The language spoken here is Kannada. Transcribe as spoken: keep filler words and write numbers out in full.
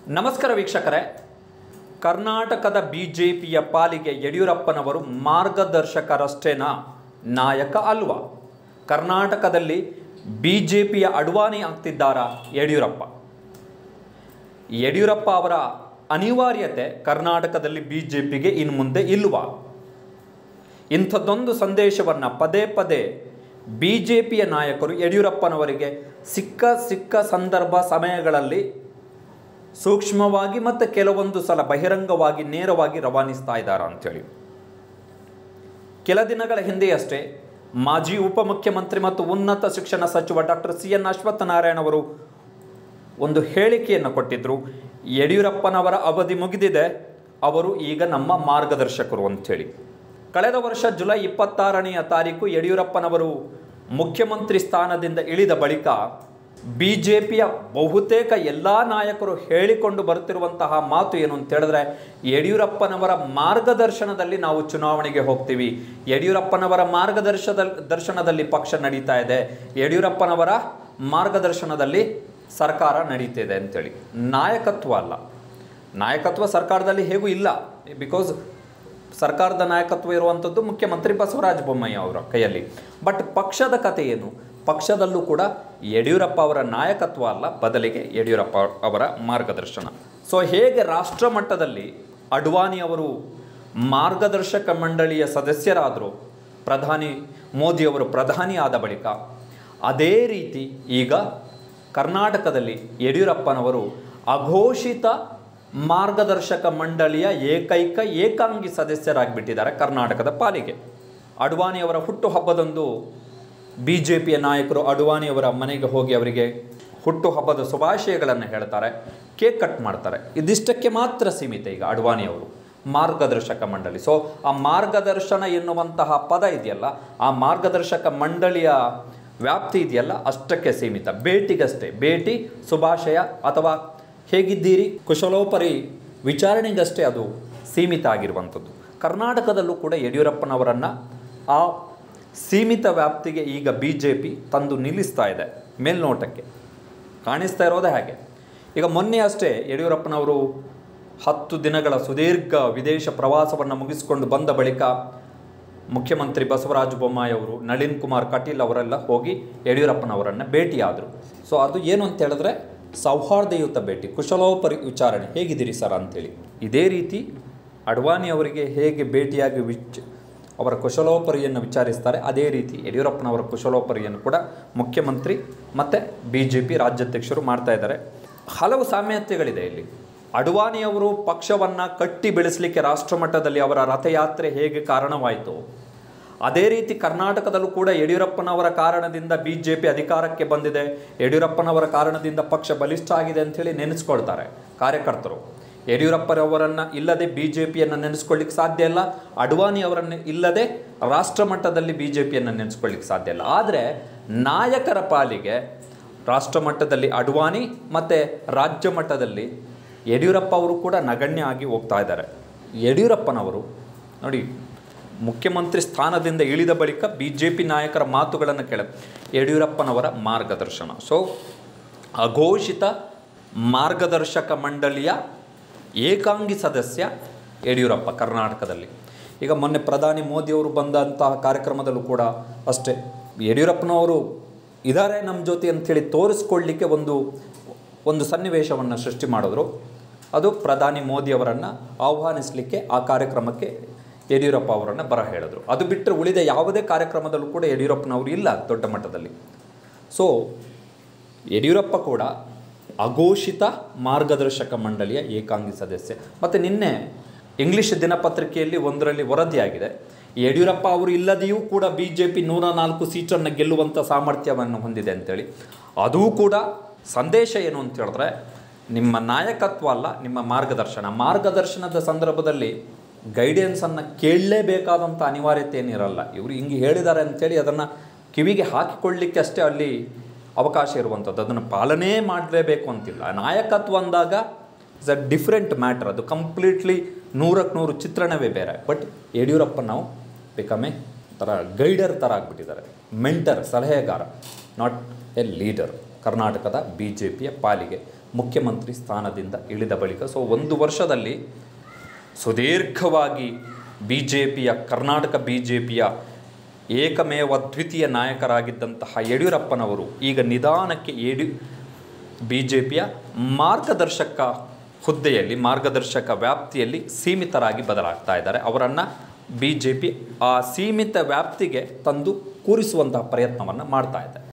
ನಮಸ್ಕಾರ ವೀಕ್ಷಕರೇ, ಕರ್ನಾಟಕದ ಬಿಜೆಪಿಯ ಪಾಲಿಗೆ ಯಡಿಯೂರಪ್ಪನವರು ಮಾರ್ಗದರ್ಶಕರಷ್ಟೇನಾ, ನಾಯಕ ಅಲ್ವಾ? ಕರ್ನಾಟಕದಲ್ಲಿ ಬಿಜೆಪಿಯ ಅಡ್ವಾನಿ ಆಗ್ತಿದ್ದಾರಾ ಯಡಿಯೂರಪ್ಪ? ಯಡಿಯೂರಪ್ಪ ಅವರ ಅನಿವಾರ್ಯತೆ ಕರ್ನಾಟಕದಲ್ಲಿ ಬಿಜೆಪಿಗೆ ಇನ್ನು ಮುಂದೆ ಇಲ್ವಾ? ಇಂಥದ್ದೊಂದು ಸಂದೇಶವನ್ನು ಪದೇ ಪದೇ ಬಿಜೆಪಿಯ ನಾಯಕರು ಯಡಿಯೂರಪ್ಪನವರಿಗೆ ಸಿಕ್ಕ ಸಿಕ್ಕ ಸಂದರ್ಭ ಸಮಯಗಳಲ್ಲಿ ಸೂಕ್ಷ್ಮವಾಗಿ ಮತ್ತು ಕೆಲವೊಂದು ಸಲ ಬಹಿರಂಗವಾಗಿ ನೇರವಾಗಿ ರವಾನಿಸ್ತಾ ಇದ್ದಾರೆ ಅಂಥೇಳಿ. ಕೆಲ ದಿನಗಳ ಹಿಂದೆಯಷ್ಟೇ ಮಾಜಿ ಉಪಮುಖ್ಯಮಂತ್ರಿ ಮತ್ತು ಉನ್ನತ ಶಿಕ್ಷಣ ಸಚಿವ ಡಾಕ್ಟರ್ ಸಿ ಎನ್ ಅಶ್ವತ್ಥನಾರಾಯಣ ಅವರು ಒಂದು ಹೇಳಿಕೆಯನ್ನು ಕೊಟ್ಟಿದ್ದರು. ಯಡಿಯೂರಪ್ಪನವರ ಅವಧಿ ಮುಗಿದಿದೆ, ಅವರು ಈಗ ನಮ್ಮ ಮಾರ್ಗದರ್ಶಕರು ಅಂಥೇಳಿ. ಕಳೆದ ವರ್ಷ ಜುಲೈ ಇಪ್ಪತ್ತಾರನೆಯ ತಾರೀಕು ಯಡಿಯೂರಪ್ಪನವರು ಮುಖ್ಯಮಂತ್ರಿ ಸ್ಥಾನದಿಂದ ಇಳಿದ ಬಳಿಕ ಬಿ ಜೆ ಪಿಯ ಬಹುತೇಕ ಎಲ್ಲ ನಾಯಕರು ಹೇಳಿಕೊಂಡು ಬರುತ್ತಿರುವಂತಹ ಮಾತು ಏನು ಅಂತ ಹೇಳಿದ್ರೆ, ಯಡಿಯೂರಪ್ಪನವರ ಮಾರ್ಗದರ್ಶನದಲ್ಲಿ ನಾವು ಚುನಾವಣೆಗೆ ಹೋಗ್ತೀವಿ, ಯಡಿಯೂರಪ್ಪನವರ ಮಾರ್ಗದರ್ಶನ ದರ್ಶನದಲ್ಲಿ ಪಕ್ಷ ನಡೀತಾ ಇದೆ, ಯಡಿಯೂರಪ್ಪನವರ ಮಾರ್ಗದರ್ಶನದಲ್ಲಿ ಸರ್ಕಾರ ನಡೀತಿದೆ ಅಂತೇಳಿ. ನಾಯಕತ್ವ ಅಲ್ಲ, ನಾಯಕತ್ವ ಸರ್ಕಾರದಲ್ಲಿ ಹೇಗೂ ಇಲ್ಲ. ಬಿಕಾಸ್ ಸರ್ಕಾರದ ನಾಯಕತ್ವ ಇರುವಂಥದ್ದು ಮುಖ್ಯಮಂತ್ರಿ ಬಸವರಾಜ ಬೊಮ್ಮಾಯಿ ಅವರ ಕೈಯಲ್ಲಿ. ಬಟ್ ಪಕ್ಷದ ಕಥೆ ಏನು? ಪಕ್ಷದಲ್ಲೂ ಕೂಡ ಯಡಿಯೂರಪ್ಪ ಅವರ ನಾಯಕತ್ವ ಅಲ್ಲ, ಬದಲಿಗೆ ಯಡಿಯೂರಪ್ಪ ಅವರ ಮಾರ್ಗದರ್ಶನ. ಸೊ ಹೇಗೆ ರಾಷ್ಟ್ರ ಮಟ್ಟದಲ್ಲಿ ಅಡ್ವಾನಿ ಅವರು ಮಾರ್ಗದರ್ಶಕ ಮಂಡಳಿಯ ಸದಸ್ಯರಾದರು, ಪ್ರಧಾನಿ ಮೋದಿಯವರು ಪ್ರಧಾನಿ ಆದ ಬಳಿಕ, ಅದೇ ರೀತಿ ಈಗ ಕರ್ನಾಟಕದಲ್ಲಿ ಯಡಿಯೂರಪ್ಪನವರು ಅಘೋಷಿತ ಮಾರ್ಗದರ್ಶಕ ಮಂಡಳಿಯ ಏಕೈಕ ಏಕಾಂಗಿ ಸದಸ್ಯರಾಗಿಬಿಟ್ಟಿದ್ದಾರೆ ಕರ್ನಾಟಕದ ಪಾಲಿಗೆ. ಅಡ್ವಾಣಿಯವರ ಹುಟ್ಟುಹಬ್ಬದಂದು ಬಿ ಜೆ ಪಿಯ ನಾಯಕರು ಅಡ್ವಾಣಿಯವರ ಮನೆಗೆ ಹೋಗಿ ಅವರಿಗೆ ಹುಟ್ಟುಹಬ್ಬದ ಶುಭಾಶಯಗಳನ್ನು ಹೇಳ್ತಾರೆ, ಕೇಕ್ ಕಟ್ ಮಾಡ್ತಾರೆ. ಇದಿಷ್ಟಕ್ಕೆ ಮಾತ್ರ ಸೀಮಿತ ಈಗ ಅಡ್ವಾಣಿಯವರು ಮಾರ್ಗದರ್ಶಕ ಮಂಡಳಿ. ಸೊ ಆ ಮಾರ್ಗದರ್ಶನ ಎನ್ನುವಂತಹ ಪದ ಇದೆಯಲ್ಲ, ಆ ಮಾರ್ಗದರ್ಶಕ ಮಂಡಳಿಯ ವ್ಯಾಪ್ತಿ ಇದೆಯಲ್ಲ, ಅಷ್ಟಕ್ಕೆ ಸೀಮಿತ. ಭೇಟಿಗಷ್ಟೇ, ಭೇಟಿ, ಶುಭಾಶಯ ಅಥವಾ ಹೇಗಿದ್ದೀರಿ, ಕುಶಲೋಪರಿ ವಿಚಾರಣೆಗಷ್ಟೇ ಅದು ಸೀಮಿತ ಆಗಿರುವಂಥದ್ದು. ಕರ್ನಾಟಕದಲ್ಲೂ ಕೂಡ ಯಡಿಯೂರಪ್ಪನವರನ್ನು ಆ ಸೀಮಿತ ವ್ಯಾಪ್ತಿಗೆ ಈಗ ಬಿ ಜೆ ಪಿ ತಂದು ನಿಲ್ಲಿಸ್ತಾ ಇದೆ. ಮೇಲ್ನೋಟಕ್ಕೆ ಕಾಣಿಸ್ತಾ ಇರೋದೇ ಹಾಗೆ. ಈಗ ಮೊನ್ನೆ ಅಷ್ಟೇ ಯಡಿಯೂರಪ್ಪನವರು ಹತ್ತು ದಿನಗಳ ಸುದೀರ್ಘ ವಿದೇಶ ಪ್ರವಾಸವನ್ನು ಮುಗಿಸಿಕೊಂಡು ಬಂದ ಬಳಿಕ ಮುಖ್ಯಮಂತ್ರಿ ಬಸವರಾಜ ಬೊಮ್ಮಾಯಿ ಅವರು, ನಳಿನ್ ಕುಮಾರ್ ಕಟೀಲ್ ಅವರೆಲ್ಲ ಹೋಗಿ ಯಡಿಯೂರಪ್ಪನವರನ್ನು ಭೇಟಿಯಾದರು. ಸೊ ಅದು ಏನು ಅಂತ ಹೇಳಿದ್ರೆ ಸೌಹಾರ್ದಯುತ ಭೇಟಿ, ಕುಶಲೋಪರಿ ವಿಚಾರಣೆ, ಹೇಗಿದ್ದೀರಿ ಸರ್ ಅಂಥೇಳಿ. ಇದೇ ರೀತಿ ಅಡ್ವಾಣಿ ಅವರಿಗೆ ಹೇಗೆ ಭೇಟಿಯಾಗಿ ವಿಚ್ ಅವರ ಕುಶಲೋಪರಿಯನ್ನು ವಿಚಾರಿಸ್ತಾರೆ, ಅದೇ ರೀತಿ ಯಡಿಯೂರಪ್ಪನವರ ಕುಶಲೋಪರಿಯನ್ನು ಕೂಡ ಮುಖ್ಯಮಂತ್ರಿ ಮತ್ತು ಬಿ ಜೆ ಪಿ ರಾಜ್ಯಾಧ್ಯಕ್ಷರು ಮಾಡ್ತಾ ಇದ್ದಾರೆ. ಹಲವು ಸಾಮ್ಯತೆಗಳಿದೆ ಇಲ್ಲಿ. ಅಡ್ವಾಣಿಯವರು ಪಕ್ಷವನ್ನು ಕಟ್ಟಿ ಬೆಳೆಸಲಿಕ್ಕೆ ರಾಷ್ಟ್ರಮಟ್ಟದಲ್ಲಿ ಅವರ ರಥಯಾತ್ರೆ ಹೇಗೆ ಕಾರಣವಾಯಿತು, ಅದೇ ರೀತಿ ಕರ್ನಾಟಕದಲ್ಲೂ ಕೂಡ ಯಡಿಯೂರಪ್ಪನವರ ಕಾರಣದಿಂದ ಬಿ ಜೆ ಪಿ ಅಧಿಕಾರಕ್ಕೆ ಬಂದಿದೆ, ಯಡಿಯೂರಪ್ಪನವರ ಕಾರಣದಿಂದ ಪಕ್ಷ ಬಲಿಷ್ಠ ಆಗಿದೆ ಅಂಥೇಳಿ ನೆನೆಸ್ಕೊಳ್ತಾರೆ ಕಾರ್ಯಕರ್ತರು. ಯಡಿಯೂರಪ್ಪನವರನ್ನು ಇಲ್ಲದೆ ಬಿ ಜೆ ಪಿಯನ್ನು ನೆನೆಸ್ಕೊಳ್ಳಿಕ್ಕೆ ಸಾಧ್ಯ ಇಲ್ಲ, ಅಡ್ವಾಣಿ ಅವರನ್ನು ಇಲ್ಲದೆ ರಾಷ್ಟ್ರ ಮಟ್ಟದಲ್ಲಿ ಬಿ ಜೆ ಪಿಯನ್ನು ನೆನೆಸ್ಕೊಳ್ಳಿಕ್ಕೆ ಸಾಧ್ಯ ಇಲ್ಲ. ಆದರೆ ನಾಯಕರ ಪಾಲಿಗೆ ರಾಷ್ಟ್ರ ಮಟ್ಟದಲ್ಲಿ ಅಡ್ವಾಣಿ ಮತ್ತು ರಾಜ್ಯ ಮಟ್ಟದಲ್ಲಿ ಯಡಿಯೂರಪ್ಪ ಅವರು ಕೂಡ ನಗಣ್ಯ ಆಗಿ ಹೋಗ್ತಾ ಇದ್ದಾರೆ. ಯಡಿಯೂರಪ್ಪನವರು ನೋಡಿ, ಮುಖ್ಯಮಂತ್ರಿ ಸ್ಥಾನದಿಂದ ಇಳಿದ ಬಳಿಕ ಬಿ ಜೆ ಪಿ ನಾಯಕರ ಮಾತುಗಳನ್ನು ಕೇಳ, ಯಡಿಯೂರಪ್ಪನವರ ಮಾರ್ಗದರ್ಶನ. ಸೊ ಅಘೋಷಿತ ಮಾರ್ಗದರ್ಶಕ ಮಂಡಳಿಯ ಏಕಾಂಗಿ ಸದಸ್ಯ ಯಡಿಯೂರಪ್ಪ ಕರ್ನಾಟಕದಲ್ಲಿ. ಈಗ ಮೊನ್ನೆ ಪ್ರಧಾನಿ ಮೋದಿಯವರು ಬಂದಂತಹ ಕಾರ್ಯಕ್ರಮದಲ್ಲೂ ಕೂಡ ಅಷ್ಟೇ, ಯಡಿಯೂರಪ್ಪನವರು ಇದ್ದಾರೆ ನಮ್ಮ ಜೊತೆ ಅಂಥೇಳಿ ತೋರಿಸ್ಕೊಳ್ಳಿಕ್ಕೆ ಒಂದು ಒಂದು ಸನ್ನಿವೇಶವನ್ನು ಸೃಷ್ಟಿ ಮಾಡಿದ್ರು. ಅದು ಪ್ರಧಾನಿ ಮೋದಿಯವರನ್ನು ಆಹ್ವಾನಿಸಲಿಕ್ಕೆ ಆ ಕಾರ್ಯಕ್ರಮಕ್ಕೆ ಯಡಿಯೂರಪ್ಪ ಅವರನ್ನು ಬರ ಹೇಳಿದ್ರು. ಅದು ಬಿಟ್ಟರೆ ಉಳಿದ ಯಾವುದೇ ಕಾರ್ಯಕ್ರಮದಲ್ಲೂ ಕೂಡ ಯಡಿಯೂರಪ್ಪನವರು ಇಲ್ಲ ದೊಡ್ಡ ಮಟ್ಟದಲ್ಲಿ. ಸೊ ಯಡಿಯೂರಪ್ಪ ಕೂಡ ಅಘೋಷಿತ ಮಾರ್ಗದರ್ಶಕ ಮಂಡಳಿಯ ಏಕಾಂಗಿ ಸದಸ್ಯ. ಮತ್ತು ನಿನ್ನೆ ಇಂಗ್ಲೀಷ್ ದಿನಪತ್ರಿಕೆಯಲ್ಲಿ ಒಂದರಲ್ಲಿ ವರದಿಯಾಗಿದೆ, ಯಡಿಯೂರಪ್ಪ ಅವರು ಇಲ್ಲದೆಯೂ ಕೂಡ ಬಿ ಜೆ ಪಿ ನೂರ ನಾಲ್ಕು ಸೀಟನ್ನು ಗೆಲ್ಲುವಂಥ ಸಾಮರ್ಥ್ಯವನ್ನು ಹೊಂದಿದೆ ಅಂತೇಳಿ. ಅದೂ ಕೂಡ ಸಂದೇಶ ಏನು ಅಂತ ಹೇಳಿದ್ರೆ, ನಿಮ್ಮ ನಾಯಕತ್ವ ಅಲ್ಲ, ನಿಮ್ಮ ಮಾರ್ಗದರ್ಶನ. ಮಾರ್ಗದರ್ಶನದ ಸಂದರ್ಭದಲ್ಲಿ ಗೈಡೆನ್ಸನ್ನು ಕೇಳಲೇಬೇಕಾದಂಥ ಅನಿವಾರ್ಯತೆ ಏನಿರಲ್ಲ. ಇವರು ಹಿಂಗೆ ಹೇಳಿದ್ದಾರೆ ಅಂಥೇಳಿ ಅದನ್ನು ಕಿವಿಗೆ ಹಾಕಿಕೊಳ್ಳಲಿಕ್ಕೆ ಅಷ್ಟೇ ಅಲ್ಲಿ ಅವಕಾಶ ಇರುವಂಥದ್ದು, ಅದನ್ನು ಪಾಲನೆ ಮಾಡಲೇಬೇಕು ಅಂತಿಲ್ಲ. ನಾಯಕತ್ವ ಅಂದಾಗ ಇಟ್ಸ್ ಅ ಡಿಫ್ರೆಂಟ್ ಮ್ಯಾಟ್ರ್, ಅದು ಕಂಪ್ಲೀಟ್ಲಿ ನೂರಕ್ಕೆ ನೂರು ಚಿತ್ರಣವೇ ಬೇರೆ. ಬಟ್ ಯಡಿಯೂರಪ್ಪ ನಾವು ಬಿಕಮ್ ಎ ಥರ ಗೈಡರ್ ಥರ ಆಗಿಬಿಟ್ಟಿದ್ದಾರೆ, ಮೆಂಟರ್, ಸಲಹೆಗಾರ, ನಾಟ್ ಎ ಲೀಡರ್ ಕರ್ನಾಟಕದ ಬಿ ಜೆ ಪಿಯ ಪಾಲಿಗೆ. ಮುಖ್ಯಮಂತ್ರಿ ಸ್ಥಾನದಿಂದ ಇಳಿದ ಬಳಿಕ. ಸೊ ಒಂದು ವರ್ಷದಲ್ಲಿ ಸುದೀರ್ಘವಾಗಿ ಬಿ ಜೆ ಪಿಯ ಕರ್ನಾಟಕ ಬಿ ಜೆ ಪಿಯ ಏಕಮೇವ ದ್ವಿತೀಯ ನಾಯಕರಾಗಿದ್ದಂತಹ ಯಡಿಯೂರಪ್ಪನವರು ಈಗ ನಿಧಾನಕ್ಕೆ ಯಡಿ ಬಿ ಜೆ ಪಿಯ ಮಾರ್ಗದರ್ಶಕ ಹುದ್ದೆಯಲ್ಲಿ, ಮಾರ್ಗದರ್ಶಕ ವ್ಯಾಪ್ತಿಯಲ್ಲಿ ಸೀಮಿತರಾಗಿ ಬದಲಾಗ್ತಾ ಇದ್ದಾರೆ. ಅವರನ್ನು ಬಿ ಜೆ ಪಿ ಆ ಸೀಮಿತ ವ್ಯಾಪ್ತಿಗೆ ತಂದು ಕೂರಿಸುವಂತಹ ಪ್ರಯತ್ನವನ್ನು ಮಾಡ್ತಾ ಇದೆ.